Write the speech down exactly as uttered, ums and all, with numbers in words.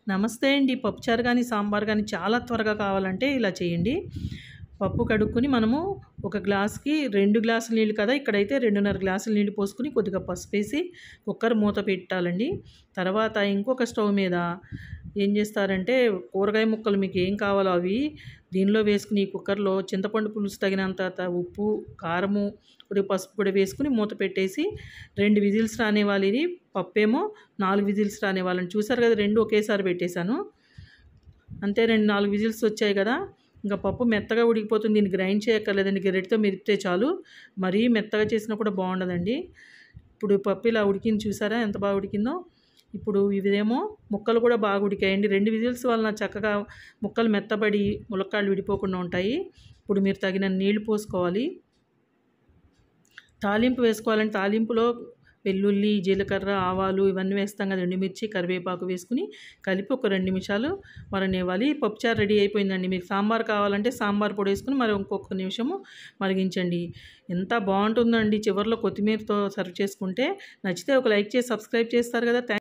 నమస్తే అండి. పప్పుచారు గానీ, సాంబార్ గానీ చాలా త్వరగా కావాలంటే ఇలా చేయండి. పప్పు కడుక్కొని మనము ఒక గ్లాస్‌కి రెండు గ్లాసుల నీళ్ళు కదా! ఇక్కడైతే రెండున్నర గ్లాసుల నీళ్ళు పోసుకొని కొద్దిగా పసుపేసి కుక్కర్ మూత పెట్టాలండి. తర్వాత ఇంకొక స్టవ్ మీద ఏం చేస్తారంటే కూరగాయ ముక్కలు మీకు ఏం కావాలో అవి దీనిలో వేసుకొని కుక్కర్‌లో చింతపండు పులుసు తగినంత త ఉప్పు, కారము, కొద్దిగా పసుపు కూడా వేసుకొని మూత పెట్టేసి రెండు విజిల్స్ రానివ్వాలి. ఇది పప్పేమో నాలుగు విజిల్స్ రానివ్వాలండి. చూసారు కదా! రెండు ఒకేసారి పెట్టేశాను. అంతే రెండు, నాలుగు విజిల్స్ వచ్చాయి కదా! ఇంకా పప్పు మెత్తగా ఉడికిపోతుంది. దీన్ని గ్రైండ్ చేయక్కర్లేదండి. గరిటెతో మెదిపితే చాలు. మరీ మెత్తగా చేసినా కూడా బాగుండదండి. ఇప్పుడు పప్పు ఇలా ఉడికింది చూసారా ఎంత బాగా ఉడికిందో. ఇప్పుడు ఇదేమో ముక్కలు కూడా బాగా ఉడికాయండి. రెండు విజిల్స్ వలన చక్కగా ముక్కలు మెత్తబడి ములక్కాడలు విడిపోకుండా ఉంటాయి. ఇప్పుడు మీరు తగినన్ని నీళ్లు పోసుకోవాలి. తాలింపు వేసుకోవాలంటే తాలింపులో వెల్లుల్లి, జీలకర్ర, ఆవాలు ఇవన్నీ వేస్తాం కదా! ఎండుమిర్చి, కరివేపాకు వేసుకుని కలిపి ఒక రెండు నిమిషాలు మరగనివ్వాలి. పప్పుచారు రెడీ అయిపోయిందండి. మీకు సాంబార్ కావాలంటే సాంబార్ పొడి వేసుకొని మరి ఇంకొక నిమిషము మరిగించండి. ఎంత బాగుంటుందండి. చివరిలో కొత్తిమీరతో సర్వ్ చేసుకుంటే. నచ్చితే ఒక లైక్ చేసి సబ్స్క్రైబ్ చేస్తారు కదా! థ్యాంక్